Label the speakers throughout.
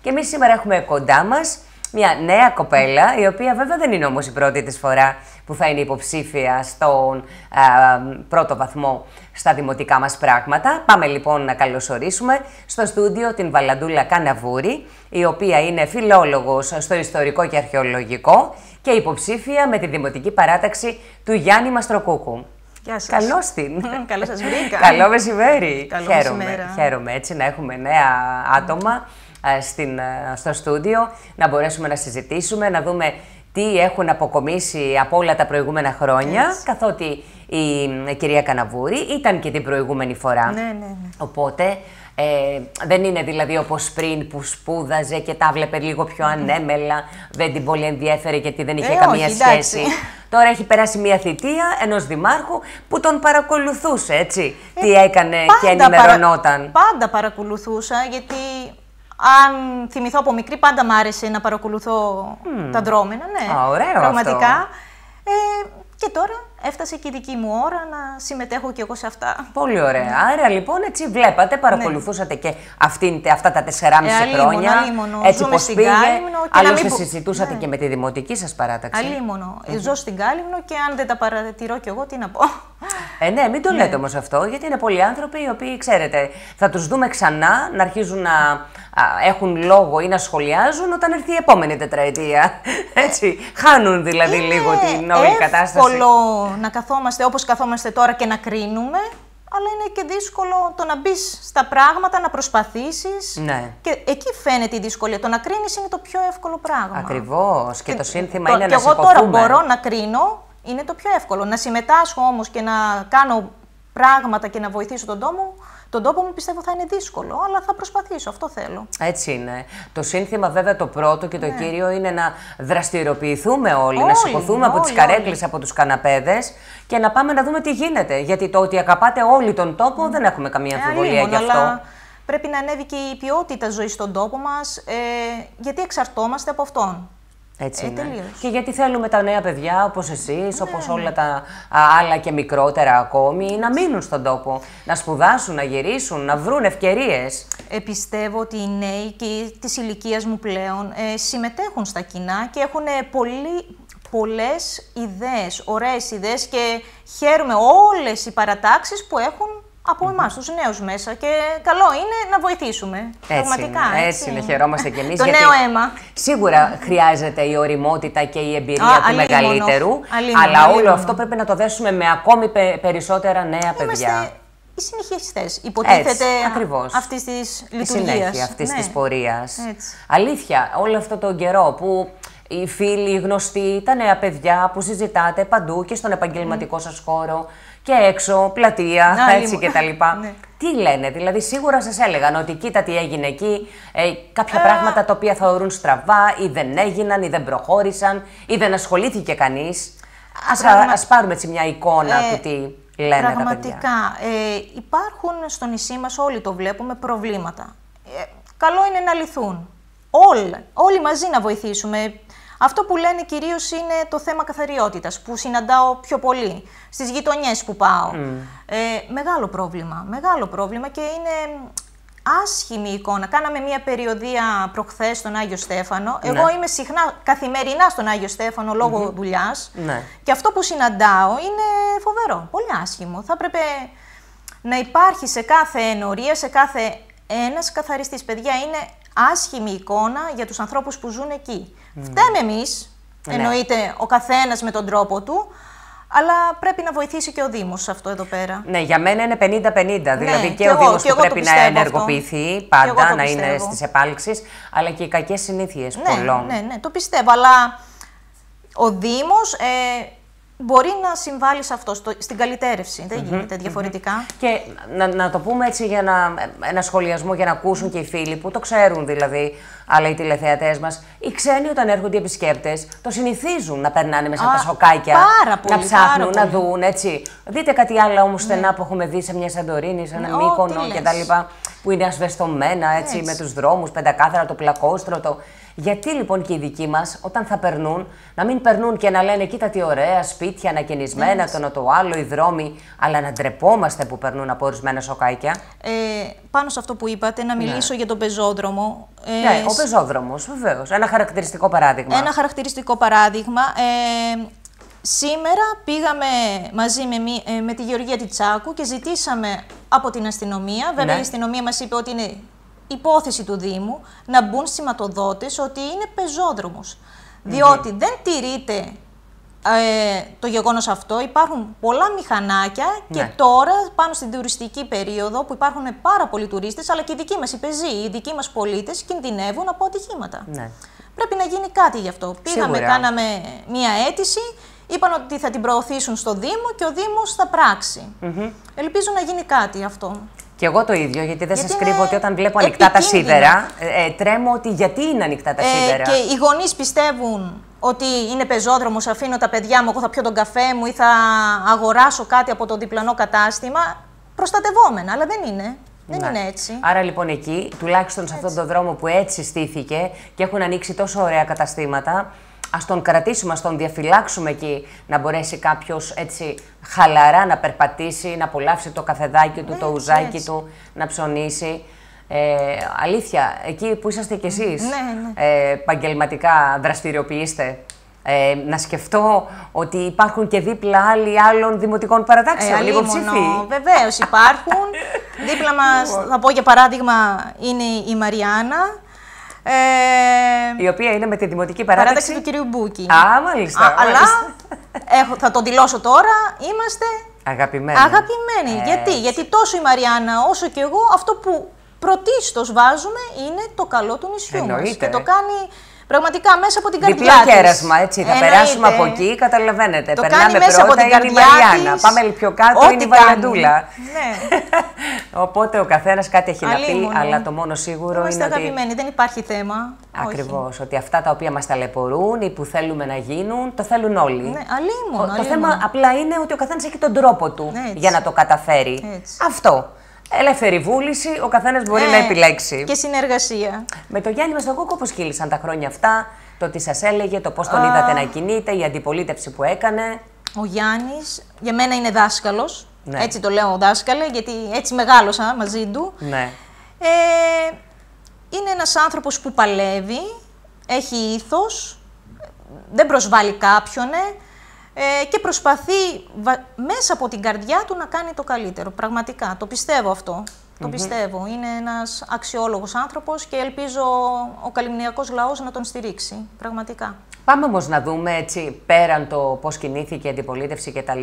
Speaker 1: Και εμείς σήμερα έχουμε κοντά μας μια νέα κοπέλα, η οποία βέβαια δεν είναι όμως η πρώτη της φορά που θα είναι υποψήφια στον πρώτο βαθμό στα δημοτικά μας πράγματα. Πάμε λοιπόν να καλωσορίσουμε στο στούντιο την Βαλαντούλα Καναβούρη, η οποία είναι φιλόλογος στο ιστορικό και αρχαιολογικό και υποψήφια με τη δημοτική παράταξη του Γιάννη Μαστροκούκου.
Speaker 2: Γεια σας.
Speaker 1: Καλώς την.
Speaker 2: Καλώς σας βρήκα.
Speaker 1: Καλό μεσημέρι.
Speaker 2: Καλό μεσημέρα.
Speaker 1: Χαίρομαι έτσι να έχουμε νέα άτομα στο στούντιο, να μπορέσουμε να συζητήσουμε, να δούμε τι έχουν αποκομίσει από όλα τα προηγούμενα χρόνια, καθότι η κυρία Καναβούρη ήταν και την προηγούμενη φορά.
Speaker 2: Ναι.
Speaker 1: Οπότε δεν είναι δηλαδή όπως πριν που σπούδαζε και τα βλέπε λίγο πιο ανέμελα, δεν την πολύ ενδιέφερε γιατί δεν είχε καμία σχέση. Τώρα έχει περάσει μια θητεία ενός δημάρχου που τον παρακολουθούσε, έτσι, τι έκανε και ενημερωνόταν.
Speaker 2: Πάντα παρακολουθούσα, γιατί αν θυμηθώ από μικρή πάντα μ' άρεσε να παρακολουθώ τα δρόμενα, ναι.
Speaker 1: Ωραίο
Speaker 2: πραγματικά.
Speaker 1: Αυτό.
Speaker 2: Και τώρα έφτασε και η δική μου ώρα να συμμετέχω κι εγώ σε αυτά.
Speaker 1: Πολύ ωραία. Άρα λοιπόν έτσι βλέπατε, παρακολουθούσατε και αυτά τα 4,5 χρόνια. Έτσι πως πήγε. Άλλωστε συζητούσατε και με τη δημοτική σας παράταξη.
Speaker 2: Αλίμονο. Ζω στην Κάλυμνο και αν δεν τα παρατηρώ κι εγώ, τι να πω.
Speaker 1: Ναι, μην το λέτε όμως αυτό, γιατί είναι πολλοί άνθρωποι οι οποίοι, ξέρετε, θα τους δούμε ξανά να αρχίζουν να έχουν λόγο ή να σχολιάζουν όταν έρθει η επόμενη τετραετία. Έτσι, χάνουν δηλαδή λίγο την όλη κατάσταση. Είναι
Speaker 2: εύκολο να καθόμαστε όπως καθόμαστε τώρα και να κρίνουμε, αλλά είναι και δύσκολο το να μπεις στα πράγματα, να προσπαθήσεις.
Speaker 1: Ναι.
Speaker 2: Και εκεί φαίνεται η δυσκολία. Το να κρίνεις είναι το πιο εύκολο πράγμα.
Speaker 1: Ακριβώς. Και το σύνθημα είναι να
Speaker 2: υποθούμε.
Speaker 1: Και εγώ
Speaker 2: τώρα μπορώ να κρίνω, είναι το πιο εύκολο. Να συμμετάσχω όμως και να κάνω πράγματα και να βοηθήσω τον τόπο μου, πιστεύω θα είναι δύσκολο, αλλά θα προσπαθήσω, αυτό θέλω.
Speaker 1: Έτσι είναι. Το σύνθημα βέβαια το πρώτο και το κύριο είναι να δραστηριοποιηθούμε όλοι, να σηκωθούμε από τις καρέκλες, από τους καναπέδες και να πάμε να δούμε τι γίνεται. Γιατί το ότι αγαπάτε όλοι τον τόπο δεν έχουμε καμία αμφιβολία γι' αυτό.
Speaker 2: Αλλά πρέπει να ανέβει και η ποιότητα ζωής στον τόπο μας, γιατί εξαρτώμαστε από αυτόν.
Speaker 1: Έτσι είναι. Και γιατί θέλουμε τα νέα παιδιά, όπως εσείς, όπως όλα τα άλλα και μικρότερα ακόμη, να μείνουν στον τόπο, να σπουδάσουν, να γυρίσουν, να βρουν ευκαιρίες.
Speaker 2: Πιστεύω ότι οι νέοι και της ηλικίας μου πλέον συμμετέχουν στα κοινά και έχουν πολλές ιδέες, ωραίες ιδέες και χαίρομαι όλες οι παρατάξεις που έχουν από εμάς, τους νέους μέσα. Και καλό είναι να βοηθήσουμε. Πραγματικά.
Speaker 1: Έτσι είναι, χαιρόμαστε κι εμείς.
Speaker 2: Το νέο αίμα.
Speaker 1: Σίγουρα χρειάζεται η οριμότητα και η εμπειρία του μεγαλύτερου. Αλλά όλο αυτό πρέπει να το δέσουμε με ακόμη περισσότερα νέα παιδιά.
Speaker 2: Είμαστε οι συνεχιστές, υποτίθεται, αυτής της λειτουργίας.
Speaker 1: Η συνέχεια αυτής της πορείας. Αλήθεια, όλο αυτό τον καιρό που οι φίλοι, οι γνωστοί, τα νέα παιδιά που συζητάτε παντού και στον επαγγελματικό σας χώρο και έξω, πλατεία, έτσι και τα λοιπά. Τι λένε, δηλαδή σίγουρα σας έλεγαν ότι κοίτα τι έγινε εκεί, κάποια πράγματα τα οποία θεωρούν στραβά ή δεν έγιναν ή δεν προχώρησαν ή δεν ασχολήθηκε κανείς. Ας πάρουμε έτσι μια εικόνα του τι λένε τα παιδιά.
Speaker 2: Πραγματικά, υπάρχουν στο νησί μας, όλοι το βλέπουμε, προβλήματα. Καλό είναι να λυθούν. Όλοι μαζί να βοηθήσουμε. Αυτό που λένε κυρίως είναι το θέμα καθαριότητας, που συναντάω πιο πολύ στις γειτονιές που πάω. Μεγάλο πρόβλημα και είναι άσχημη εικόνα. Κάναμε μια περιοδεία προχθές στον Άγιο Στέφανο. Εγώ είμαι συχνά καθημερινά στον Άγιο Στέφανο λόγω δουλειάς. Και αυτό που συναντάω είναι φοβερό, πολύ άσχημο. Θα έπρεπε να υπάρχει σε κάθε ενορία, σε κάθε ένας καθαριστής. Παιδιά, είναι άσχημη εικόνα για τους ανθρώπους που ζουν εκεί. Φταίμε εμείς, εννοείται ο καθένας με τον τρόπο του, αλλά πρέπει να βοηθήσει και ο Δήμος σε αυτό εδώ πέρα.
Speaker 1: Ναι, για μένα είναι 50-50. Δηλαδή και ο Δήμος που πρέπει να ενεργοποιηθεί πάντα, να είναι στις επάλξεις, αλλά και οι κακές συνήθειες πολλών.
Speaker 2: Ναι, το πιστεύω, αλλά ο Δήμος μπορεί να συμβάλλει σε αυτό, στην καλυτέρευση. Δεν γίνεται διαφορετικά.
Speaker 1: Και να το πούμε έτσι για ένα σχολιασμό για να ακούσουν και οι φίλοι που το ξέρουν δηλαδή, αλλά οι τηλεθεατές μας, οι ξένοι όταν έρχονται οι επισκέπτες το συνηθίζουν να περνάνε μέσα από τα σοκάκια, να ψάχνουν, να δουν, έτσι. Δείτε κάτι άλλο όμως στενά που έχουμε δει σε μια Σαντορίνη, σε ένα Μύκονο κτλ. που είναι ασβεστομένα έτσι, με τους δρόμους, πεντακάθαρα, το πλακόστρωτο. Γιατί λοιπόν και οι δικοί μας, όταν θα περνούν, να μην περνούν και να λένε κοίτα τι ωραία σπίτια, ανακαινισμένα, το ένα το άλλο, οι δρόμοι, αλλά να ντρεπόμαστε που περνούν από ορισμένα σοκάκια.
Speaker 2: Πάνω σε αυτό που είπατε, να μιλήσω για τον πεζόδρομο.
Speaker 1: Ναι, ο πεζόδρομος, βεβαίως. Ένα χαρακτηριστικό παράδειγμα.
Speaker 2: Ένα χαρακτηριστικό παράδειγμα. Σήμερα πήγαμε μαζί με τη Γεωργία Τιτσάκου και ζητήσαμε από την αστυνομία, βέβαια η αστυνομία μας είπε ότι είναι υπόθεση του Δήμου, να μπουν σηματοδότες ότι είναι πεζόδρομος. Διότι δεν τηρείται το γεγονός αυτό, υπάρχουν πολλά μηχανάκια και τώρα πάνω στην τουριστική περίοδο που υπάρχουν πάρα πολλοί τουρίστες, αλλά και οι δικοί μας οι πεζοί, οι δικοί μας πολίτες κινδυνεύουν από ατυχήματα. Πρέπει να γίνει κάτι γι' αυτό. Πήγαμε, κάναμε μία αίτηση, είπαν ότι θα την προωθήσουν στο Δήμο και ο Δήμος θα πράξει. Ελπίζω να γίνει κάτι αυτό.
Speaker 1: Και εγώ το ίδιο, γιατί δεν σας κρύβω ότι όταν βλέπω ανοιχτά τα σίδερα, τρέμω ότι γιατί είναι ανοιχτά τα σίδερα.
Speaker 2: Και οι γονείς πιστεύουν ότι είναι πεζόδρομος, αφήνω τα παιδιά μου, εγώ θα πιω τον καφέ μου ή θα αγοράσω κάτι από το διπλανό κατάστημα, προστατευόμενα, αλλά δεν είναι. Δεν είναι έτσι.
Speaker 1: Άρα λοιπόν εκεί, τουλάχιστον σε αυτόν τον δρόμο που έτσι στήθηκε και έχουν ανοίξει τόσο ωραία καταστήματα, ας τον κρατήσουμε, ας τον διαφυλάξουμε εκεί, να μπορέσει κάποιος έτσι χαλαρά να περπατήσει, να απολαύσει το καφεδάκι του, το ουζάκι του, να ψωνίσει. Αλήθεια, εκεί που είσαστε κι εσείς, επαγγελματικά δραστηριοποιείστε. Να σκεφτώ ότι υπάρχουν και δίπλα άλλων δημοτικών παρατάξεων, λίγο ψήφοι.
Speaker 2: Βεβαίως υπάρχουν. Δίπλα μας, θα πω για παράδειγμα, είναι η Μαριάννα.
Speaker 1: Η οποία είναι με τη δημοτική παράταξη
Speaker 2: του κυρίου Μπούκη.
Speaker 1: Α, μάλιστα.
Speaker 2: Αλλά θα το δηλώσω τώρα, είμαστε αγαπημένοι. Γιατί τόσο η Μαριάννα όσο και εγώ αυτό που πρωτίστως βάζουμε είναι το καλό του νησιού μας. Και το κάνει πραγματικά μέσα από την καρδιά της.
Speaker 1: Διπλό κέρασμα, έτσι. Θα περάσουμε από εκεί, καταλαβαίνετε.
Speaker 2: Το
Speaker 1: περνάμε
Speaker 2: κάνει μέσα
Speaker 1: πρώτα,
Speaker 2: από την καρδιά
Speaker 1: είναι η Μαριάννα.
Speaker 2: της.
Speaker 1: Πάμε πιο κάτω, είναι η Βαλαντούλα.
Speaker 2: Ναι.
Speaker 1: Οπότε ο καθένας κάτι έχει να πει, αλλά το μόνο σίγουρο
Speaker 2: είμαστε
Speaker 1: είναι ότι...
Speaker 2: αγαπημένοι, δεν υπάρχει θέμα.
Speaker 1: Ακριβώς, ότι αυτά τα οποία μας ταλαιπωρούν ή που θέλουμε να γίνουν, το θέλουν όλοι.
Speaker 2: Ναι, αλίμονο.
Speaker 1: Το θέμα απλά είναι ότι ο καθένας έχει τον τρόπο του για να το καταφέρει. Αυτό. Ελεύθερη βούληση, ο καθένας μπορεί να επιλέξει.
Speaker 2: Και συνεργασία.
Speaker 1: Με το Γιάννη Μαστογόκο πώς κύλησαν τα χρόνια αυτά, το τι σας έλεγε, το πώς τον είδατε να κινείται, η αντιπολίτευση που έκανε.
Speaker 2: Ο Γιάννης, για μένα είναι δάσκαλος. Έτσι το λέω δάσκαλε, γιατί έτσι μεγάλωσα μαζί του. Είναι ένας άνθρωπος που παλεύει, έχει ήθος, δεν προσβάλλει κάποιον. Και προσπαθεί μέσα από την καρδιά του να κάνει το καλύτερο. Πραγματικά, το πιστεύω αυτό. Το πιστεύω. Είναι ένας αξιόλογος άνθρωπος και ελπίζω ο καλλιμνιακός λαός να τον στηρίξει. Πραγματικά.
Speaker 1: Πάμε όμως να δούμε έτσι, πέραν το πώς κινήθηκε η αντιπολίτευση κτλ.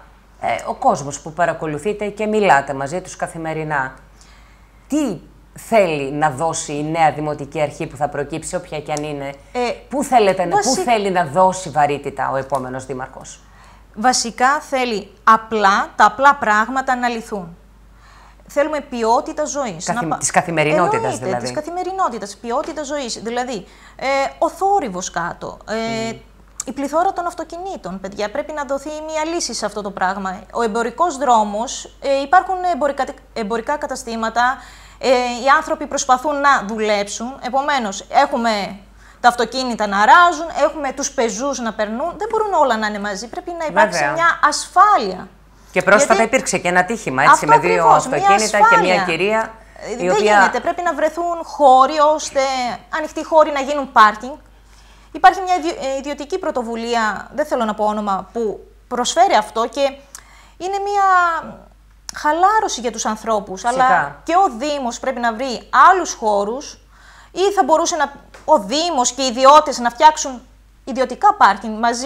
Speaker 1: Ο κόσμος που παρακολουθείτε και μιλάτε μαζί τους καθημερινά. Τι θέλει να δώσει η νέα δημοτική αρχή που θα προκύψει, όποια και αν είναι, πού θέλει να δώσει βαρύτητα ο επόμενος δήμαρχος?
Speaker 2: Βασικά θέλει τα απλά πράγματα να λυθούν. Θέλουμε ποιότητα ζωής.
Speaker 1: Της καθημερινότητας δηλαδή.
Speaker 2: Της καθημερινότητας, ποιότητα ζωής. Δηλαδή, ο θόρυβος κάτω, η πληθώρα των αυτοκινήτων, παιδιά, πρέπει να δοθεί μια λύση σε αυτό το πράγμα. Ο εμπορικός δρόμος, υπάρχουν εμπορικά καταστήματα, οι άνθρωποι προσπαθούν να δουλέψουν, επομένως έχουμε τα αυτοκίνητα να ράζουν, έχουμε τους πεζούς να περνούν, δεν μπορούν όλα να είναι μαζί, πρέπει να υπάρξει μια ασφάλεια.
Speaker 1: Και πρόσφατα υπήρξε και ένα ατύχημα, έτσι, με δύο αυτοκίνητα και μια κυρία.
Speaker 2: Δεν γίνεται, πρέπει να βρεθούν χώροι, ώστε ανοιχτοί χώροι να γίνουν πάρκινγκ. Υπάρχει μια ιδιωτική πρωτοβουλία, δεν θέλω να πω όνομα, που προσφέρει αυτό και είναι μια χαλάρωση για τους ανθρώπους, αλλά και ο Δήμος πρέπει να βρει άλλους χώρους ή θα μπορούσε ο Δήμος και οι ιδιώτες να φτιάξουν ιδιωτικά πάρκινγκ μαζί,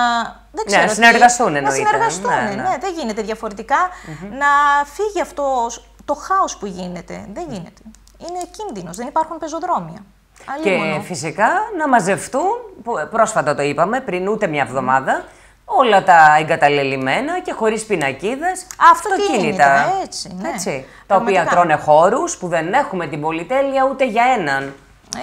Speaker 1: να συνεργαστούν εννοείται.
Speaker 2: Να συνεργαστούν, δεν γίνεται διαφορετικά. Να φύγει αυτό το χάος που γίνεται. Δεν γίνεται. Είναι κίνδυνος, δεν υπάρχουν πεζοδρόμια.
Speaker 1: Και φυσικά να μαζευτούν, πρόσφατα το είπαμε, πριν ούτε μια εβδομάδα, όλα τα εγκαταλελειμμένα και χωρίς πινακίδες αυτοκίνητα. Έτσι, τα οποία τρώνε χώρους που δεν έχουμε την πολυτέλεια ούτε για έναν.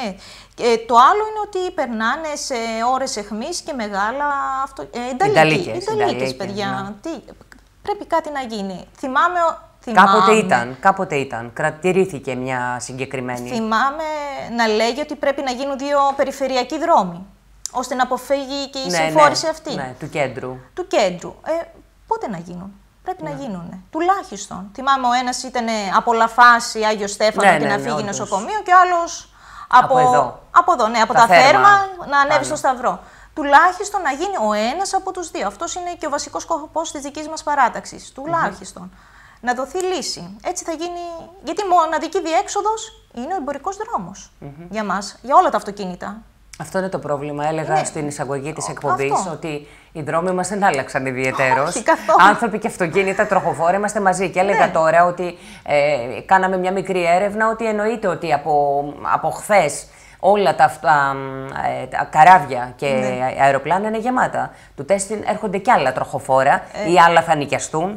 Speaker 2: Το άλλο είναι ότι περνάνε σε ώρες αιχμής και μεγάλα
Speaker 1: Ινταλίκες,
Speaker 2: παιδιά. Πρέπει κάτι να γίνει. Θυμάμαι
Speaker 1: Κάποτε ήταν. Κρατηρήθηκε μια συγκεκριμένη.
Speaker 2: Θυμάμαι να λέγει ότι πρέπει να γίνουν 2 περιφερειακοί δρόμοι, ώστε να αποφύγει και η συμφόρηση αυτή.
Speaker 1: Ναι, του κέντρου.
Speaker 2: Του κέντρου. Πότε να γίνουν. Πρέπει να γίνουν. Τουλάχιστον. Θυμάμαι ο ένας ήταν από Λαφάση, Άγιο Στέφανο και να φύγει νοσοκομείο και ο άλλος από εδώ, από τα Θέρμα να ανέβει στο Σταυρό. Τουλάχιστον να γίνει ο ένας από τους 2. Αυτός είναι και ο βασικός σκοπός της δικής μας παράταξης. Τουλάχιστον. Να δοθεί λύση. Έτσι θα γίνει. Γιατί η μοναδική διέξοδος είναι ο εμπορικός δρόμος για μας, για όλα τα αυτοκίνητα.
Speaker 1: Αυτό είναι το πρόβλημα. Έλεγα στην εισαγωγή της εκπομπής ότι οι δρόμοι μας δεν άλλαξαν ιδιαιτέρως. Άνθρωποι και αυτοκίνητα, τροχοφόροι, είμαστε μαζί. Και έλεγα τώρα ότι κάναμε μια μικρή έρευνα ότι εννοείται ότι από χθες όλα τα καράβια και αεροπλάνα είναι γεμάτα. Του τέστην έρχονται κι άλλα τροχοφόρα ή άλλα θα νοικιαστούν.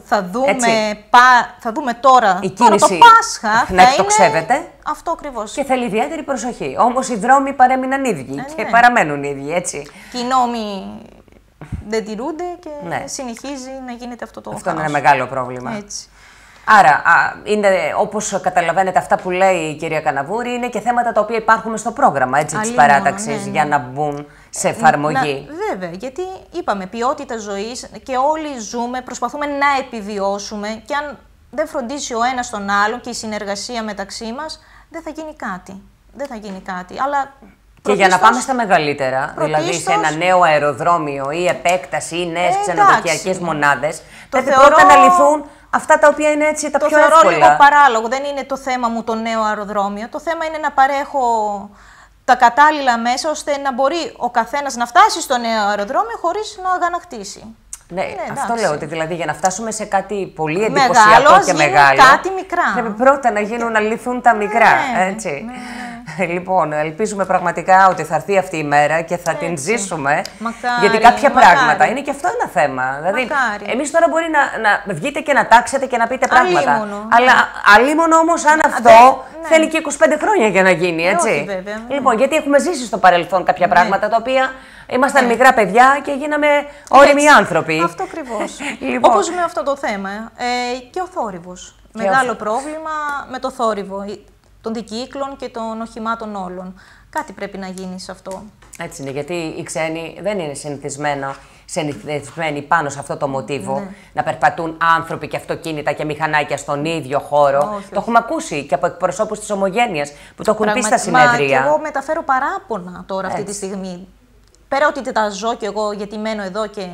Speaker 2: Θα δούμε τώρα,
Speaker 1: η κίνηση
Speaker 2: το Πάσχα
Speaker 1: να εκτοξεύεται.
Speaker 2: Αυτό ακριβώς.
Speaker 1: Και θέλει ιδιαίτερη προσοχή. Όμως οι δρόμοι παρέμειναν ίδιοι και παραμένουν ίδιοι, έτσι.
Speaker 2: Και οι νόμοι δεν τηρούνται και συνεχίζει να γίνεται αυτό το χάος.
Speaker 1: Αυτό είναι ένα μεγάλο πρόβλημα.
Speaker 2: Έτσι.
Speaker 1: Άρα, όπως καταλαβαίνετε, αυτά που λέει η κυρία Καναβούρη είναι και θέματα τα οποία υπάρχουν στο πρόγραμμα της παράταξης για να μπουν σε εφαρμογή.
Speaker 2: Βέβαια, γιατί είπαμε ποιότητα ζωής και όλοι ζούμε, προσπαθούμε να επιβιώσουμε και αν δεν φροντίσει ο ένας τον άλλον και η συνεργασία μεταξύ μας, δεν θα γίνει κάτι. Δεν θα γίνει κάτι. Αλλά
Speaker 1: και για να πάμε στα μεγαλύτερα, δηλαδή σε ένα νέο αεροδρόμιο ή επέκταση ή νέες ξενοδοχειακές μονάδες, δεν πρόκειται να λυθούν αυτά τα οποία είναι έτσι τα πιο εύκολα.
Speaker 2: Το θεωρώ λίγο παράλογο. Δεν είναι το θέμα μου το νέο αεροδρόμιο. Το θέμα είναι να παρέχω τα κατάλληλα μέσα ώστε να μπορεί ο καθένας να φτάσει στο νέο αεροδρόμιο χωρίς να αγανακτήσει.
Speaker 1: Ναι, αυτό λέω ότι δηλαδή για να φτάσουμε σε κάτι πολύ εντυπωσιακό και μεγάλο.
Speaker 2: Κάτι μικρά.
Speaker 1: Πρέπει πρώτα να λυθούν τα μικρά. Έτσι. Λοιπόν, ελπίζουμε πραγματικά ότι θα έρθει αυτή η μέρα και θα την ζήσουμε. Γιατί κάποια πράγματα είναι και αυτό ένα θέμα. Δηλαδή, εμείς τώρα μπορεί να βγείτε και να τάξετε και να πείτε πράγματα. Αλλά αλίμονο όμως αν αυτό θέλει και 25 χρόνια για να γίνει, έτσι. Λοιπόν, γιατί έχουμε ζήσει στο παρελθόν κάποια πράγματα τα οποία ήμασταν μικρά παιδιά και γίναμε όριμοι άνθρωποι.
Speaker 2: Αυτό ακριβώς. Όπως με αυτό το θέμα. Και ο θόρυβος. Μεγάλο πρόβλημα με το θόρυβο των δικύκλων και των οχημάτων όλων. Κάτι πρέπει να γίνει σε αυτό.
Speaker 1: Έτσι είναι, γιατί οι ξένοι δεν είναι συνηθισμένοι πάνω σε αυτό το μοτίβο να περπατούν άνθρωποι και αυτοκίνητα και μηχανάκια στον ίδιο χώρο. Το έχουμε ακούσει και από εκπροσώπους της Ομογένειας που το έχουν πει στα συνέδρια.
Speaker 2: Και εγώ μεταφέρω παράπονα τώρα αυτή τη στιγμή. Πέρα ότι τα ζω κι εγώ, γιατί μένω εδώ και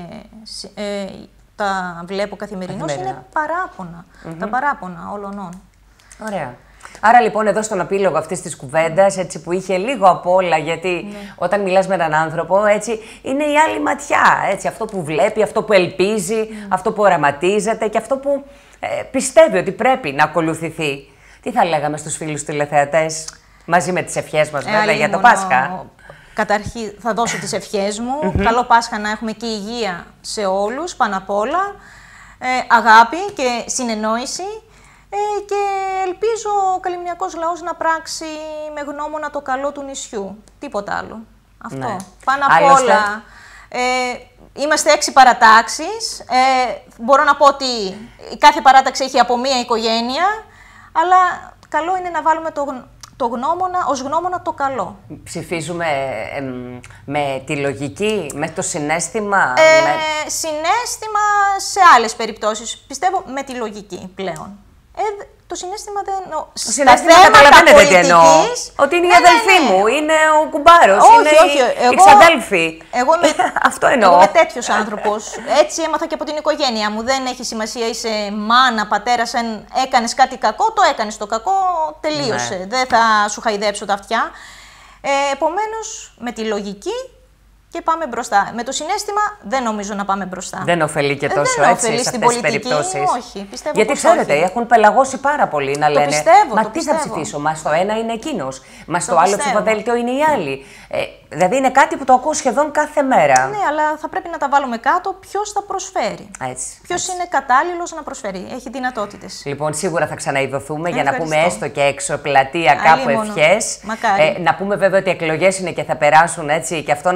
Speaker 2: τα βλέπω καθημερινώς, είναι παράπονα. Τα παράπονα όλων.
Speaker 1: Ωραία. Άρα λοιπόν εδώ στον επίλογο αυτής της κουβέντας, έτσι που είχε λίγο απ' όλα, γιατί όταν μιλάς με έναν άνθρωπο, έτσι είναι η άλλη ματιά, έτσι, αυτό που βλέπει, αυτό που ελπίζει, αυτό που οραματίζεται και αυτό που πιστεύει ότι πρέπει να ακολουθηθεί. Τι θα λέγαμε στους φίλους τηλεθεατές, μαζί με τις ευχές μας βέβαια για το Πάσχα.
Speaker 2: Καταρχήν θα δώσω τις ευχές μου, καλό Πάσχα να έχουμε και υγεία σε όλους, πάνω απ' όλα, αγάπη και συνεννόηση. Και ελπίζω ο καλλιμνιακός λαός να πράξει με γνώμονα το καλό του νησιού. Τίποτα άλλο. Αυτό. Πάνω απ' όλα. Είμαστε 6 παρατάξεις. Μπορώ να πω ότι κάθε παράταξη έχει από μία οικογένεια. Αλλά καλό είναι να βάλουμε το γνώμονα, ως γνώμονα το καλό.
Speaker 1: Ψηφίζουμε με τη λογική, με το συναίσθημα.
Speaker 2: Συναίσθημα σε άλλες περιπτώσεις. Πιστεύω με τη λογική πλέον. Το συναίσθημα δεν.
Speaker 1: Το συναίσθημα καταλαβαίνετε τι εννοώ. Ότι είναι η αδελφή μου, είναι ο κουμπάρος, είναι η ξαδέλφη. Αυτό εννοώ.
Speaker 2: Εγώ είμαι τέτοιος άνθρωπος. Έτσι έμαθα και από την οικογένειά μου. Δεν έχει σημασία, είσαι μάνα, πατέρας, αν έκανες κάτι κακό, το έκανες το κακό, τελείωσε. Δεν θα σου χαϊδέψω τα αυτιά. Επομένως, με τη λογική. Και πάμε μπροστά. Με το συναίσθημα δεν νομίζω να πάμε μπροστά.
Speaker 1: Δεν ωφελεί και τόσο έτσι σε αυτές τις περιπτώσεις.
Speaker 2: Όχι, πιστεύω.
Speaker 1: Γιατί ξέρετε, έχουν πελαγώσει πάρα πολύ να λένε.
Speaker 2: Πιστεύω,
Speaker 1: τι θα ψηφίσω, μα στο ένα είναι εκείνος, μα στο άλλο ψηφοδέλτιο είναι η άλλη. Δηλαδή είναι κάτι που το ακούω σχεδόν κάθε μέρα.
Speaker 2: Ναι, αλλά θα πρέπει να τα βάλουμε κάτω ποιος θα προσφέρει. Ποιος είναι κατάλληλος να προσφέρει. Έχει δυνατότητες.
Speaker 1: Λοιπόν, σίγουρα θα ξαναειδωθούμε για να πούμε έστω και έξω πλατεία κάπου ευχές. Να πούμε βέβαια ότι οι εκλογές είναι και θα περάσουν έτσι και αυτό να σκεφτόμαστε.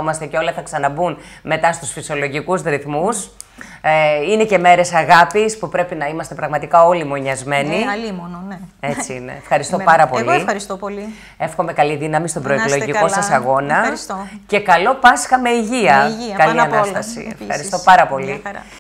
Speaker 1: ευχόμαστε και όλα θα ξαναμπούν μετά στους φυσιολογικούς ρυθμούς. Είναι και μέρες αγάπης που πρέπει να είμαστε πραγματικά όλοι μονιασμένοι.
Speaker 2: Ναι, αλίμονο, ναι.
Speaker 1: Έτσι είναι. Ευχαριστώ πάρα πολύ.
Speaker 2: Εγώ ευχαριστώ πολύ.
Speaker 1: Εύχομαι καλή δύναμη στον προεκλογικό σας αγώνα.
Speaker 2: Ευχαριστώ.
Speaker 1: Και καλό Πάσχα με υγεία.
Speaker 2: Με υγεία,
Speaker 1: καλή
Speaker 2: Ανάσταση.
Speaker 1: Ευχαριστώ πάρα πολύ.